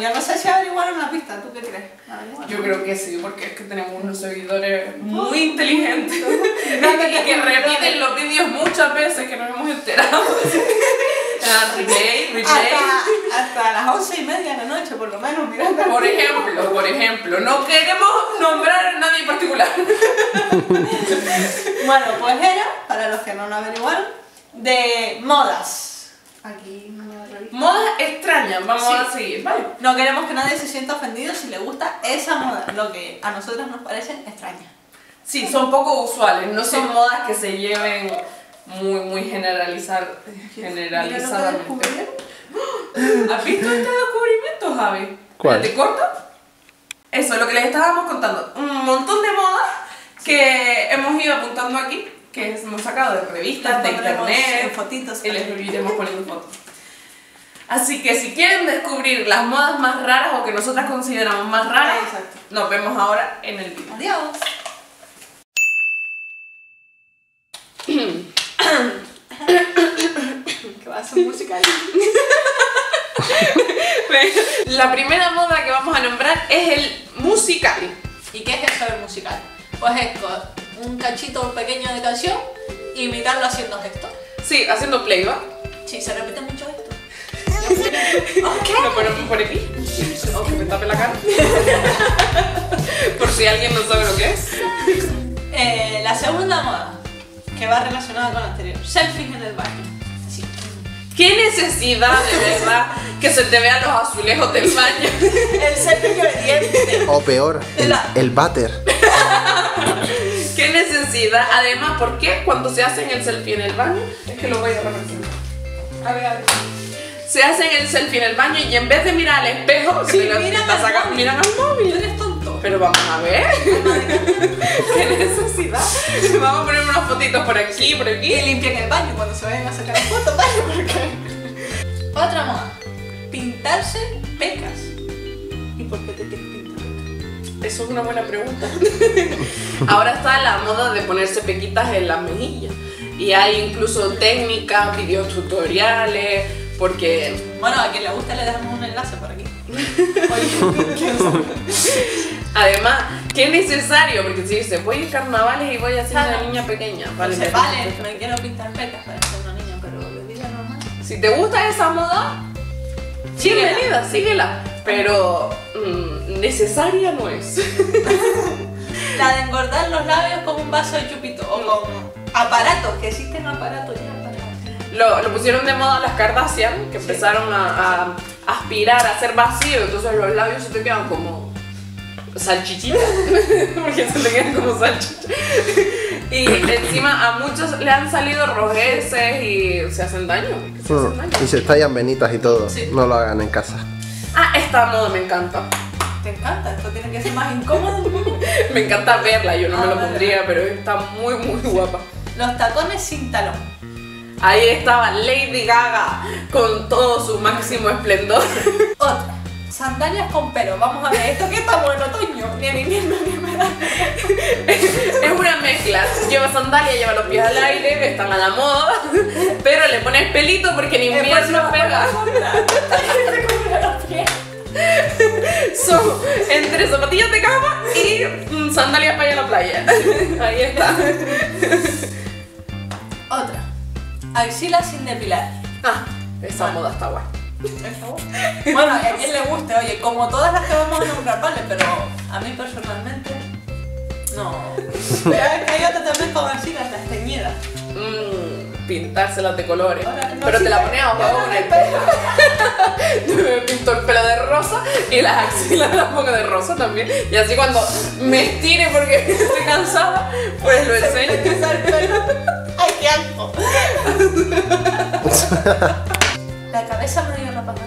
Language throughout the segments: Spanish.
yo no sé si averiguaron la pista, ¿tú qué crees? Yo creo que sí, porque es que tenemos unos seguidores muy inteligentes y que repiten los vídeos muchas veces que nos hemos enterado. Replay. Hasta las 11:30 de la noche, por lo menos, mirando. Por ejemplo, no queremos nombrar a nadie en particular. Bueno, pues era, para los que no lo averiguaron, de modas. Aquí no revista. Modas extrañas, vamos Sí. a seguir, ¿vale? No queremos que nadie se sienta ofendido si le gusta esa moda, lo que a nosotros nos parecen extrañas. Sí, son poco usuales, no son modas que se lleven muy generalizadamente. ¿Has visto este descubrimiento, Javi? ¿Cuál? ¿Te corto? Eso, lo que les estábamos contando. Un montón de modas que hemos ido apuntando aquí, que hemos sacado de revistas, de internet, fotitos, y les iremos poniendo fotos. Así que si quieren descubrir las modas más raras o que nosotras consideramos más raras, Exacto. nos vemos ahora en el video. Adiós. ¿Qué va a ser musical? La primera moda que vamos a nombrar es el musical. ¿Y qué es eso del musical? Pues es con un cachito pequeño de canción e imitarlo haciendo gestos. Sí, haciendo playback. Sí, se repite mucho esto. Lo ponemos por aquí. O que me tape la cara. Por si alguien no sabe lo que es. La segunda moda, que va relacionada con la anterior, selfies en el baño. Así. ¿Qué necesidad de verdad que se te vean los azulejos del baño? El selfie obediente. O peor, el váter. ¿Qué necesidad? Además, ¿por qué cuando se hacen el selfie en el baño? Es que lo voy a representar. A ver. Se hacen el selfie en el baño y en vez de mirar al espejo, que Sí, te lo miran estás al sacando, móvil. miran al móvil. Tú eres tonto. Pero vamos a ver. ¿Qué necesidad? Vamos a poner unas fotitos por aquí, por aquí. Y limpian el baño cuando se vayan a sacar fotos. Otra moda, pintarse pecas. ¿Y por qué te tienes que pintar pecas? Eso es una buena pregunta. Ahora está la moda de ponerse pequitas en las mejillas. Y hay incluso técnicas, videotutoriales, porque... Bueno, a quien le guste le dejamos un enlace por aquí. Oye, ¿quién sabe? Además, ¿qué es necesario? Porque si dices, voy a carnavales y voy a ser una Claro. niña pequeña. Vale, me vale, pinto. me quiero pintar pecas para ser una niña, pero de vida normal. Si te gusta esa moda, bienvenida, síguela. Pero necesaria no es. La de engordar los labios con un vaso de chupito o con aparatos, que existen aparatos ya para... Lo pusieron de moda las Kardashian, que empezaron a aspirar, a hacer vacío, entonces los labios se te quedan como salchichitas, porque se te quedan como salchichas. Y encima a muchos le han salido rojeces y se hacen daño. Y se estallan venitas y todo. Sí. No lo hagan en casa. Ah, esta moda me encanta. Te encanta, esto tiene que ser más incómodo. Me encanta verla, yo no me lo vale. pondría, pero está muy guapa. Los tacones sin talón. Ahí estaba Lady Gaga con todo su máximo esplendor. Otra, sandalias con pelo. Vamos a ver, esto que estamos en otoño, ni en invierno ni en verano. Es una mezcla, lleva sandalia, lleva los pies al aire, están a la moda, pero le pones pelito porque en invierno pega. Son entre zapatillas de cama y sandalias para ir a la playa. Ahí está. Otra, axilas sin depilar. Ah, esa moda está guay. Bueno, a quien le guste, oye, como todas las que vamos a nombrar, vale, pero a mí personalmente no. Hay otra también con axilas, las teñidas. Pintárselas de colores. Ahora, no, Pero sí, te la pero- pones abajo con el pelo. Yo me pinto el pelo de rosa y las axilas las pongo de rosa también. Y así cuando me estire porque estoy cansada, pues lo enseño. ¡Ay, qué asco! La cabeza medio rapada.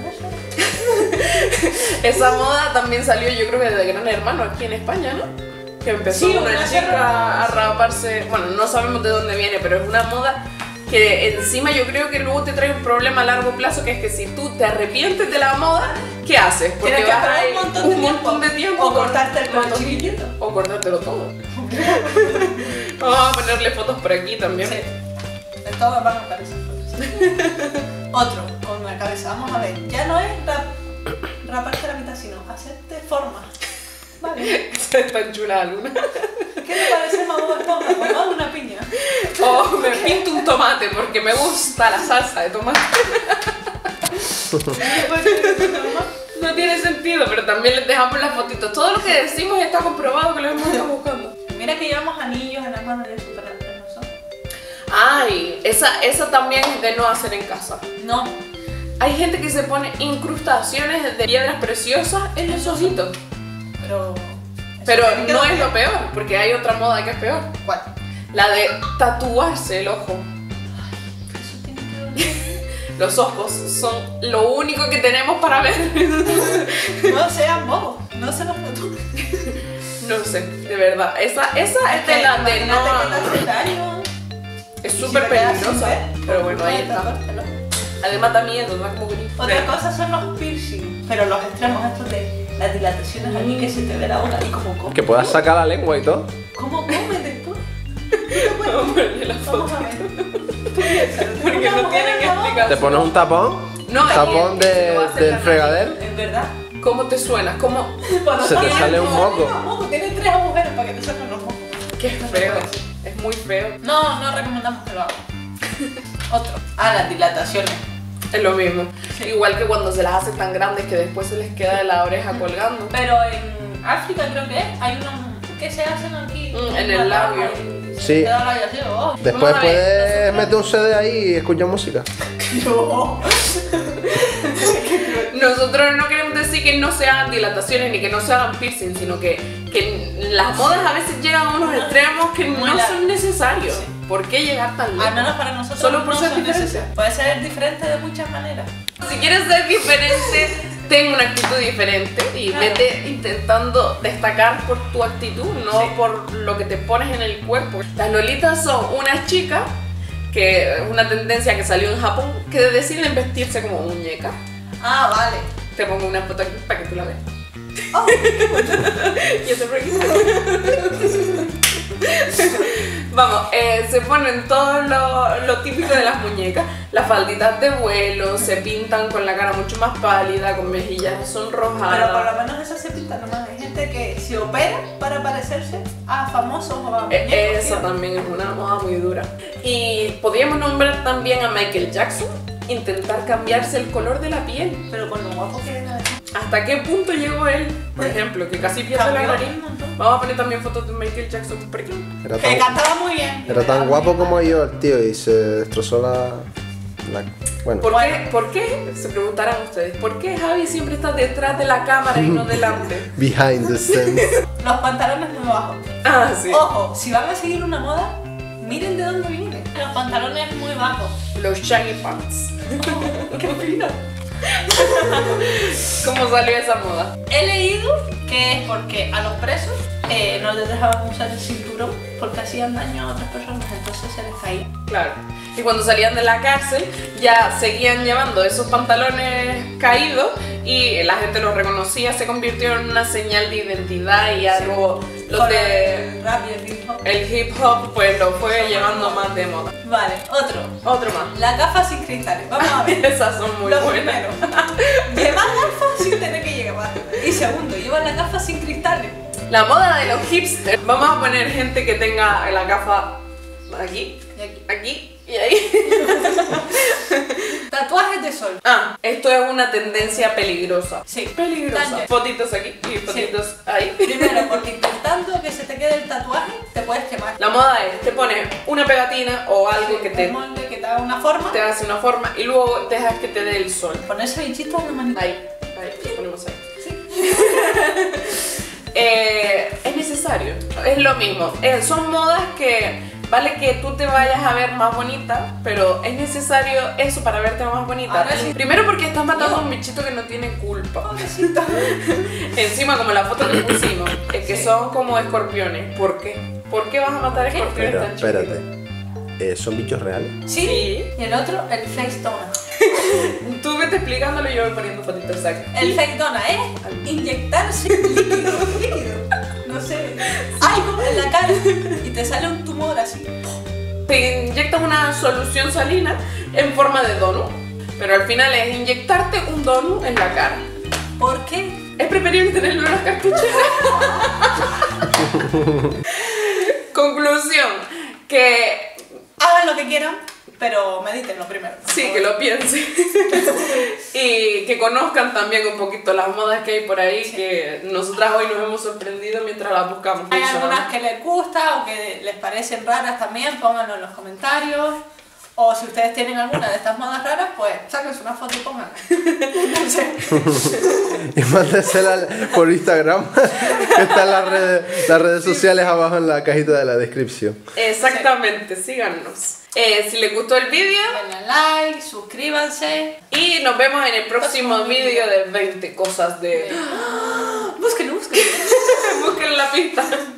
Esa moda también salió, yo creo que de Gran Hermano aquí en España, ¿no? Que empezó Sí, una una chica a raparse. Bueno, no sabemos de dónde viene, pero es una moda que encima yo creo que luego te trae un problema a largo plazo, que es que si tú te arrepientes de la moda, ¿qué haces? Porque Tienes que vas a esperar ir un montón de tiempo o cortarte el pelo con- chiquitito. o cortártelo todo. Vamos a ponerle fotos por aquí también. Sí, de todas van a aparecer fotos. Otro, con la cabeza, vamos a ver, ya no es raparte la mitad, sino hacerte formas. Vale. Es tan chula la luna. ¿Qué te parece más Bob Esponja? Pues más una piña. O me pinto un tomate porque me gusta la salsa de tomate. No tiene sentido, pero también les dejamos las fotitos. Todo lo que decimos está comprobado que lo hemos estado buscando. Mira que llevamos anillos en las manos de super hermoso. Ay, esa también es de no hacer en casa. No. Hay gente que se pone incrustaciones de piedras preciosas en los ojitos. Pero no es lo peor, porque hay otra moda que es peor. ¿Cuál? La de tatuarse el ojo. Eso tiene que doler. Los ojos son lo único que tenemos para ver. No sean bobos, no se los tatúen. No sé, de verdad. Esa es de la de no. Es súper peligrosa. Pero bueno, ahí está. Además da miedo, da como bonito. Otra cosa son los piercing, pero los extremos estos de las dilataciones aquí que se te ve la boca y como comes. Que puedas sacar la lengua y todo. ¿Cómo comes después? Vamos a ponerle la foto. Vamos a ver. Porque no tienen que explicar. Te pones un tapón. No, Tapón del fregadero. ¿Es verdad? ¿Cómo te suena? ¿Cómo? Se te sale un moco. Tienes 3 agujeros para que te saquen los mocos. Qué feo. Es muy feo. No recomendamos que lo hagan. Otro. Las dilataciones. Es lo mismo. Sí. Igual que cuando se las hace tan grandes que después se les queda de la oreja colgando. Pero en África creo que hay unos que se hacen aquí. En el labio. Sí. Queda el labio así, oh. Después Vamos a ver, puedes meter un CD ahí y escuchar música. No. Nosotros no queremos decir que no se hagan dilataciones ni que no se hagan piercing, sino que las modas a veces llegan a unos extremos que no son necesarios. Sí. ¿Por qué llegar tan Al lejos? menos para nosotros. Solo por no ser son diferente. necesarios. Puede ser diferente de muchas maneras. Si quieres ser diferente, ten una actitud diferente y Claro. vete intentando destacar por tu actitud, no Sí. por lo que te pones en el cuerpo. Las lolitas son unas chicas, que es una tendencia que salió en Japón, que deciden vestirse como muñeca. Vale. Te pongo una foto aquí para que tú la veas. Oh, Y este por aquí. Vamos, se ponen todo lo típico de las muñecas. Las falditas de vuelo, se pintan con la cara mucho más pálida, con mejillas pero por sonrojadas. lo menos eso se pinta nomás. Hay gente que se opera para parecerse a famosos o a muñecos. Esa también es una moda muy dura. Y podríamos nombrar también a Michael Jackson, intentar cambiarse el color de la piel. Pero con lo guapo que era. ¿Hasta qué punto llegó él? Por ejemplo, que casi pierde la Cambió nariz. un montón. Vamos a poner también fotos de Michael Jackson por aquí. Era Que tan, cantaba muy bien. era tan guapo como yo el tío y se destrozó bueno. ¿Por qué? Se preguntarán ustedes. ¿Por qué Javi siempre está detrás de la cámara y no delante? Behind the scenes. Los pantalones muy bajos. Ah, sí. Ojo, si van a seguir una moda, miren de dónde vienen. Los pantalones muy bajos. Los shaggy pants. ¡Qué fino! ¿Cómo salió esa moda? He leído que es porque a los presos no les dejaban usar el cinturón porque hacían daño a otras personas, entonces se les caía. Claro. Y cuando salían de la cárcel ya seguían llevando esos pantalones caídos y la gente los reconocía, se convirtió en una señal de identidad y algo los de el rap y el hip hop. el hip hop pues lo fue llevando más de moda. Vale, Otro más. las gafas sin cristales. Vamos a ver. Esas son muy Lo buenas. primero, llevar gafas sin tener que llevar. Y segundo, llevar las gafas sin cristales. La moda de los hipsters. Vamos a poner gente que tenga la gafa aquí, Y aquí. aquí y ahí. Tatuajes de sol. Esto es una tendencia peligrosa. Sí, Peligrosa. danger. Fotitos aquí y fotitos ahí. Primero, porque intentando que se te quede el tatuaje, te puedes quemar. La moda es, te pones una pegatina o algo que Un molde que te haga una forma. te hace una forma y luego dejas que te dé el sol. Ponerse bichito en la manita. Ahí, lo ponemos ahí. Es necesario, es lo mismo. Son modas que vale que tú te vayas a ver más bonita, pero es necesario eso para verte más bonita. Ahora sí. Primero porque estás matando a un bichito que no tiene culpa. Pobrecito. Encima como la foto que pusimos, que Sí. son como escorpiones. ¿Por qué? ¿Por qué vas a matar escorpiones Pero, tan chiquitos? espérate. ¿Son bichos reales? Sí. Sí. Y el otro, el face donut. Tú vete explicándolo y yo voy poniendo fotitos aquí. El face donut es inyectarse líquido. No sé. Algo en la cara. Y te sale un tumor así. Te inyectas una solución salina en forma de donut, pero al final es inyectarte un donut en la cara. ¿Por qué? Es preferible tenerlo en los cartuchos. Conclusión, que Hagan lo que quieran, pero medítenlo primero. por sí, favor. que lo piensen. Y que conozcan también un poquito las modas que hay por ahí, que nosotras hoy nos hemos sorprendido mientras las buscamos. Hay Mucho, algunas ¿no? que les gusta o que les parecen raras también, pónganlo en los comentarios. O si ustedes tienen alguna de estas modas raras, pues sáquense una foto y pónganla. No sé. Y mándesela por Instagram, que están las redes sociales abajo en la cajita de la descripción. Exactamente, síganos. Si les gustó el vídeo, Denle like, suscríbanse. y nos vemos en el próximo Próximo vídeo de 20 cosas de... Búsquenlo, búsquenlo. Busquen la pista.